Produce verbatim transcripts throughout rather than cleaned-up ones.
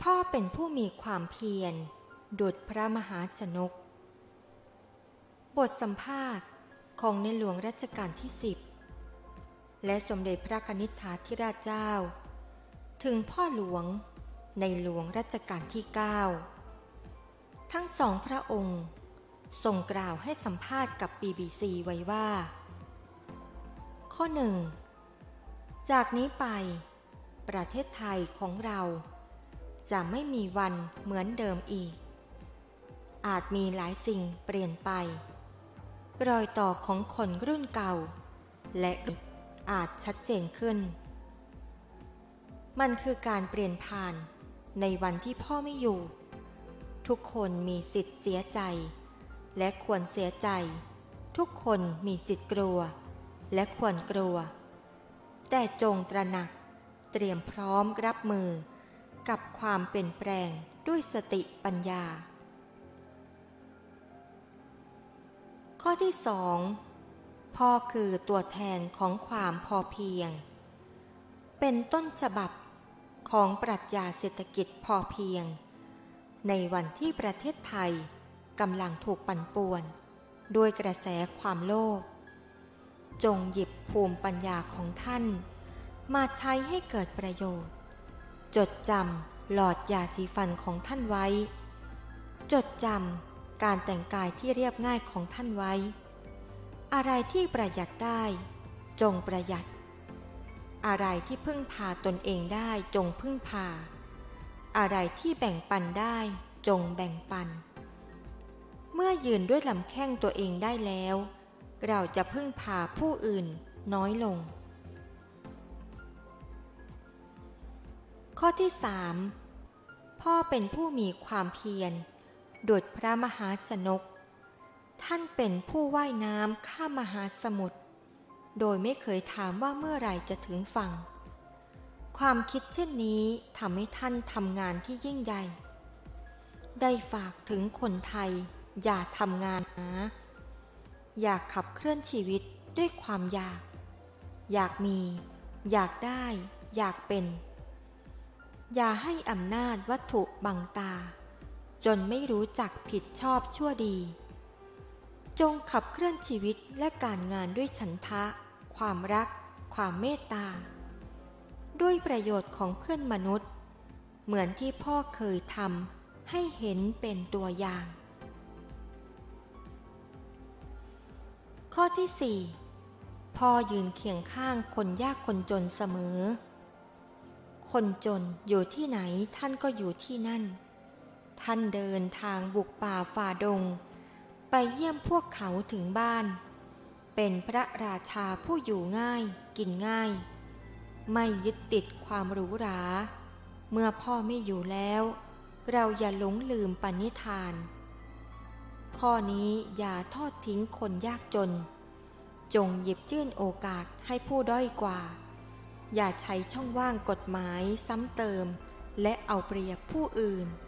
พ่อเป็นผู้มีความเพียรดุจพระมหาชนกบทสัมภาษณ์ของในหลวงรัชกาลที่สิบและสมเด็จพระกนิษฐาธิราชเจ้าถึงพ่อหลวงในหลวงรัชกาลที่เก้าทั้งสองพระองค์ทรงกล่าวให้สัมภาษณ์กับ บี บี ซี ไว้ว่าข้อหนึ่งจากนี้ไปประเทศไทยของเราจะไม่มีวันเหมือนเดิมอีกอาจมีหลายสิ่งเปลี่ยนไปรอยต่อของคนรุ่นเก่าและอาจชัดเจนขึ้นมันคือการเปลี่ยนผ่านในวันที่พ่อไม่อยู่ทุกคนมีสิทธิ์เสียใจและควรเสียใจทุกคนมีสิทธิ์กลัวและควรกลัวแต่จงตระหนักเตรียมพร้อมรับมือกับความเปลี่ยนแปลงด้วยสติปัญญาข้อที่สองพ่อคือตัวแทนของความพอเพียงเป็นต้นฉบับของปรัชญาเศรษฐกิจพอเพียงในวันที่ประเทศไทยกำลังถูกปั่นป่วนด้วยกระแสความโลภจงหยิบภูมิปัญญาของท่านมาใช้ให้เกิดประโยชน์จดจำหลอดยาสีฟันของท่านไว้จดจำการแต่งกายที่เรียบง่ายของท่านไว้อะไรที่ประหยัดได้จงประหยัดอะไรที่พึ่งพาตนเองได้จงพึ่งพาอะไรที่แบ่งปันได้จงแบ่งปันเมื่อยืนด้วยลำแข้งตัวเองได้แล้วเราจะพึ่งพาผู้อื่นน้อยลงข้อที่สามพ่อเป็นผู้มีความเพียรดุจพระมหาชนกท่านเป็นผู้ว่ายน้ำข้ามมหาสมุทรโดยไม่เคยถามว่าเมื่อไหร่จะถึงฝั่งความคิดเช่นนี้ทำให้ท่านทำงานที่ยิ่งใหญ่ได้ฝากถึงคนไทยอย่าทำงานนะอยากขับเคลื่อนชีวิตด้วยความอยากอยากมีอยากได้อยากเป็นอย่าให้อำนาจวัตถุบังตาจนไม่รู้จักผิดชอบชั่วดีจงขับเคลื่อนชีวิตและการงานด้วยฉันทะความรักความเมตตาด้วยประโยชน์ของเพื่อนมนุษย์เหมือนที่พ่อเคยทำให้เห็นเป็นตัวอย่างข้อที่สี่พ่อยืนเคียงข้างคนยากคนจนเสมอคนจนอยู่ที่ไหนท่านก็อยู่ที่นั่นท่านเดินทางบุกป่าฝ่าดงไปเยี่ยมพวกเขาถึงบ้านเป็นพระราชาผู้อยู่ง่ายกินง่ายไม่ยึดติดความหรูหราเมื่อพ่อไม่อยู่แล้วเราอย่าหลงลืมปณิธานข้อนี้อย่าทอดทิ้งคนยากจนจงหยิบยื่นโอกาสให้ผู้ด้อยกว่าอย่าใช้ช่องว่างกฎหมายซ้ำเติมและเอาเปรียบผู้อื่น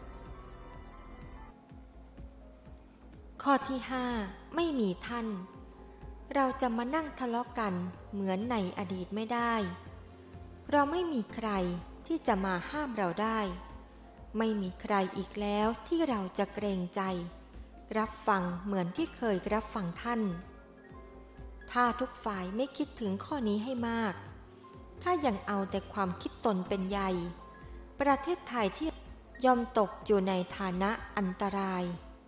ข้อที่ห้าไม่มีท่านเราจะมานั่งทะเลาะกันเหมือนในอดีตไม่ได้เราไม่มีใครที่จะมาห้ามเราได้ไม่มีใครอีกแล้วที่เราจะเกรงใจรับฟังเหมือนที่เคยรับฟังท่านถ้าทุกฝ่ายไม่คิดถึงข้อนี้ให้มากถ้ายังเอาแต่ความคิดตนเป็นใหญ่ประเทศไทยที่ย่อมตกอยู่ในฐานะอันตราย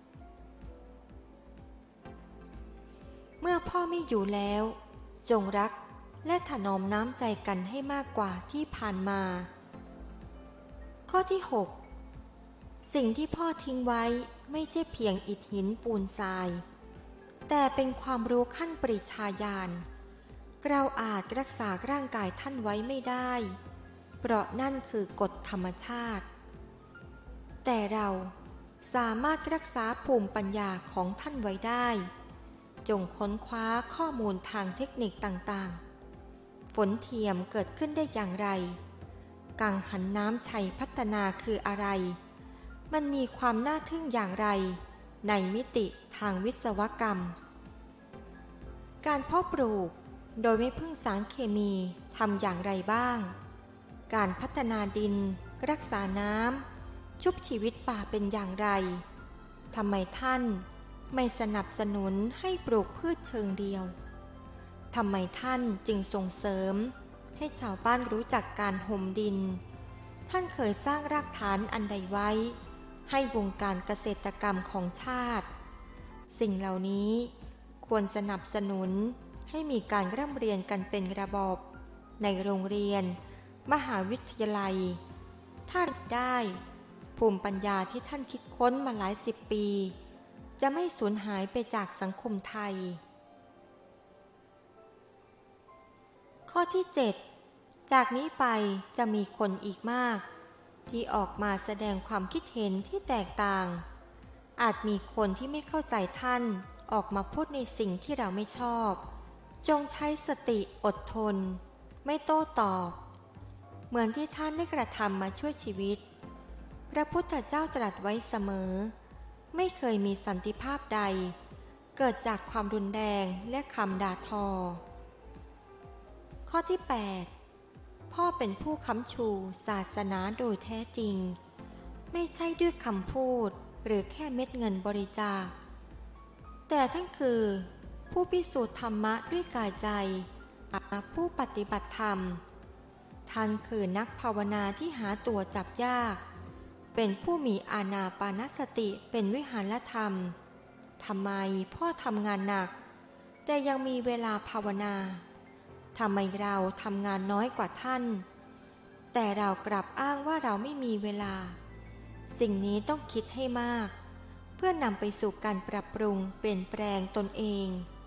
เมื่อพ่อไม่อยู่แล้วจงรักและถนอมน้ำใจกันให้มากกว่าที่ผ่านมาข้อที่หกสิ่งที่พ่อทิ้งไว้ไม่ใช่เพียงอิฐหินปูนทรายแต่เป็นความรู้ขั้นปริชาญาณเราอาจรักษาร่างกายท่านไว้ไม่ได้เพราะนั่นคือกฎธรรมชาติแต่เราสามารถรักษาภูมิปัญญาของท่านไว้ได้จงค้นคว้าข้อมูลทางเทคนิคต่างๆฝนเทียมเกิดขึ้นได้อย่างไรกังหันน้ำชัยพัฒนาคืออะไรมันมีความน่าทึ่งอย่างไรในมิติทางวิศวกรรมการเพาะปลูกโดยไม่พึ่งสารเคมีทำอย่างไรบ้างการพัฒนาดินรักษาน้ำชุบชีวิตป่าเป็นอย่างไรทำไมท่านไม่สนับสนุนให้ปลูกพืชเชิงเดียวทำไมท่านจึงส่งเสริมให้ชาวบ้านรู้จักการห่มดินท่านเคยสร้างรากฐานอันใดไว้ให้วงการเกษตรกรรมของชาติสิ่งเหล่านี้ควรสนับสนุนให้มีการร่ำเรียนกันเป็นระบบในโรงเรียนมหาวิทยาลัยถ้าได้ภูมิปัญญาที่ท่านคิดค้นมาหลายสิบปีจะไม่สูญหายไปจากสังคมไทยข้อที่เจ็ดจากนี้ไปจะมีคนอีกมากที่ออกมาแสดงความคิดเห็นที่แตกต่างอาจมีคนที่ไม่เข้าใจท่านออกมาพูดในสิ่งที่เราไม่ชอบจงใช้สติอดทนไม่โต้ตอบเหมือนที่ท่านได้กระทำมาช่วยชีวิตพระพุทธเจ้าตรัสไว้เสมอไม่เคยมีสันติภาพใดเกิดจากความรุนแรงและคำด่าทอข้อที่แปดพ่อเป็นผู้ค้ำชูศาสนาโดยแท้จริงไม่ใช่ด้วยคำพูดหรือแค่เม็ดเงินบริจาคแต่ท่านคือผู้พิสูจน์ธรรมะด้วยกายใจผู้ปฏิบัติธรรมท่านคือนักภาวนาที่หาตัวจับยากเป็นผู้มีอานาปานสติเป็นวิหารธรรมทำไมพ่อทำงานหนักแต่ยังมีเวลาภาวนาทำไมเราทำงานน้อยกว่าท่านแต่เรากลับอ้างว่าเราไม่มีเวลาสิ่งนี้ต้องคิดให้มากเพื่อนำไปสู่การปรับปรุงเปลี่ยนแปลงตนเอง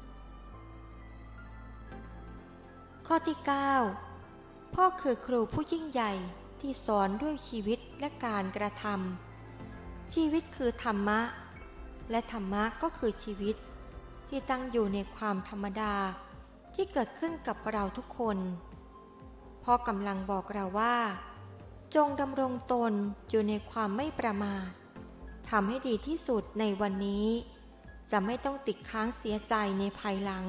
ข้อที่เก้าพ่อคือครูผู้ยิ่งใหญ่ที่สอนด้วยชีวิตและการกระทำชีวิตคือธรรมะและธรรมะก็คือชีวิตที่ตั้งอยู่ในความธรรมดาที่เกิดขึ้นกับเราทุกคนพ่อกำลังบอกเราว่าจงดำรงตนอยู่ในความไม่ประมาททำให้ดีที่สุดในวันนี้จะไม่ต้องติดค้างเสียใจในภายหลัง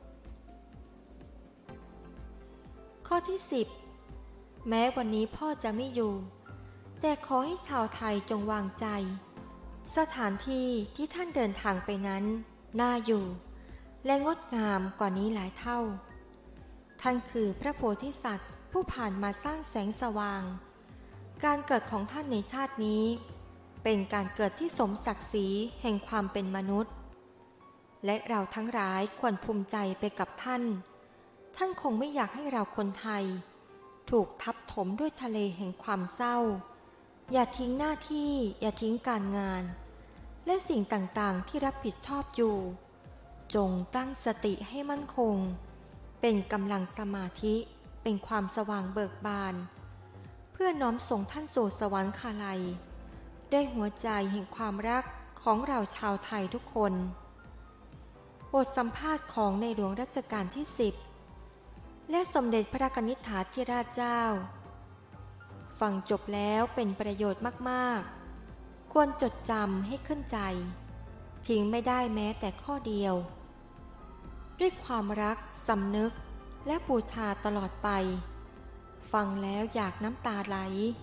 ข้อที่สิบแม้วันนี้พ่อจะไม่อยู่แต่ขอให้ชาวไทยจงวางใจสถานที่ที่ท่านเดินทางไปนั้นน่าอยู่และงดงามกว่านี้หลายเท่าท่านคือพระโพธิสัตว์ผู้ผ่านมาสร้างแสงสว่างการเกิดของท่านในชาตินี้เป็นการเกิดที่สมศักดิ์ศรีแห่งความเป็นมนุษย์และเราทั้งหลายควรภูมิใจไปกับท่านท่านคงไม่อยากให้เราคนไทยถูกทับถมด้วยทะเลแห่งความเศร้าอย่าทิ้งหน้าที่อย่าทิ้งการงานและสิ่งต่างๆที่รับผิดชอบอยู่จงตั้งสติให้มั่นคงเป็นกำลังสมาธิเป็นความสว่างเบิกบานเพื่อน้อมส่งท่านสู่สวรรคาลัยด้วยหัวใจแห่งความรักของเราชาวไทยทุกคนบทสัมภาษณ์ของในหลวงรัชกาลที่สิบและสมเด็จพระกนิษฐาธิราชเจ้าฟังจบแล้วเป็นประโยชน์มากๆควรจดจำให้ขึ้นใจทิ้งไม่ได้แม้แต่ข้อเดียวด้วยความรักสำนึกและบูชาตลอดไปฟังแล้วอยากน้ำตาไหล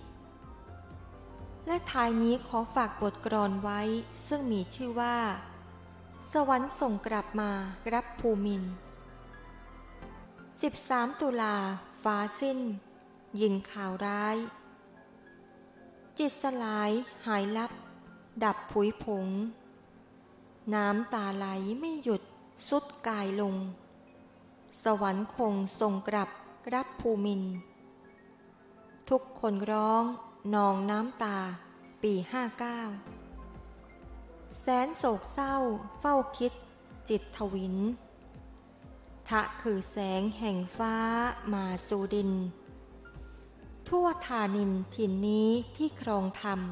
และท้ายนี้ขอฝากบทกลอนไว้ซึ่งมีชื่อว่าสวรรค์ส่งกลับมารับภูมินทร์สิบสามตุลาฟ้าสิ้นยินข่าวร้ายจิตสลายหายลับดับผุยผงน้ำตาไหลไม่หยุดสุดกายลงสวรรค์คงส่งกลับรับภูมินทร์ทุกคนร้องนองน้ำตาปีห้าเก้าแสนโศกเศร้าเฝ้าคิดจิตทวินทะคือแสงแห่งฟ้ามาสู่ดินทั่วธานินถิ่นนี้ที่ครองธรรม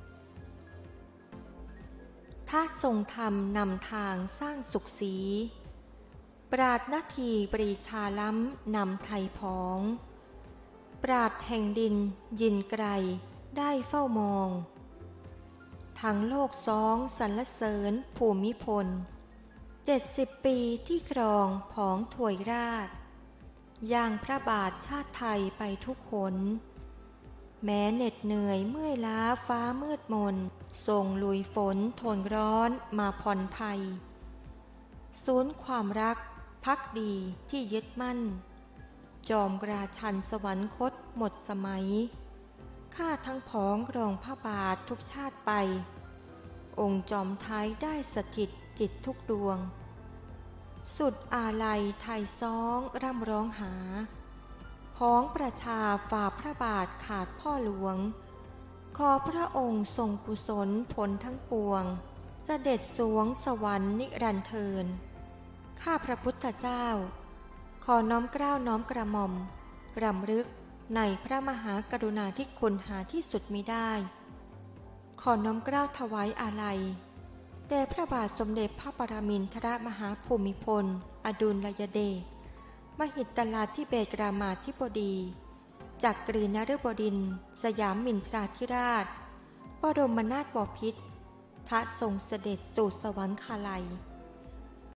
ถ้าทรงธรรมนำทางสร้างสุขสีปราดนาทีปรีชาล้ำนำไทยผองปราดแห่งดินยินไกลได้เฝ้ามองทั้งโลกสองสรรเสริญภูมิพลเจ็ดสิบปีที่ครองผองถวยราชย่างพระบาทชาติไทยไปทุกหนแม้เหน็ดเหนื่อยเมื่อยล้าฟ้ามืดมนส่งลุยฝนทนร้อนมาผ่อนภัยศูนย์ความรักพักดีที่ยึดมั่นจอมราชันสวรรคตหมดสมัยข้าทั้งผองรองพระบาททุกชาติไปองค์จอมไทยได้สถิตจิตทุกดวงสุดอาลัยไทยซ้องร่ำร้องหาพ้องประชาฝ่าพระบาทขาดพ่อหลวงขอพระองค์ทรงกุศลผลทั้งปวงเสด็จสวงสวรรค์นิรันดร์เทินข้าพระพุทธเจ้าขอน้อมเกล้าน้อมกระหม่อมกรำลึกในพระมหากรุณาธิคุณหาที่สุดมิได้ขอน้อมเกล้าถวายอาลัยแด่พระบาทสมเด็จพระปรมินทรมหาภูมิพลอดุลยเดชมหิดลาธิเบศรามาธิบดีจักรีนฤบดินทร์สยามมินทราธิราชบรมนาถบพิตรพระทรงเสด็จสู่สวรรคาลัย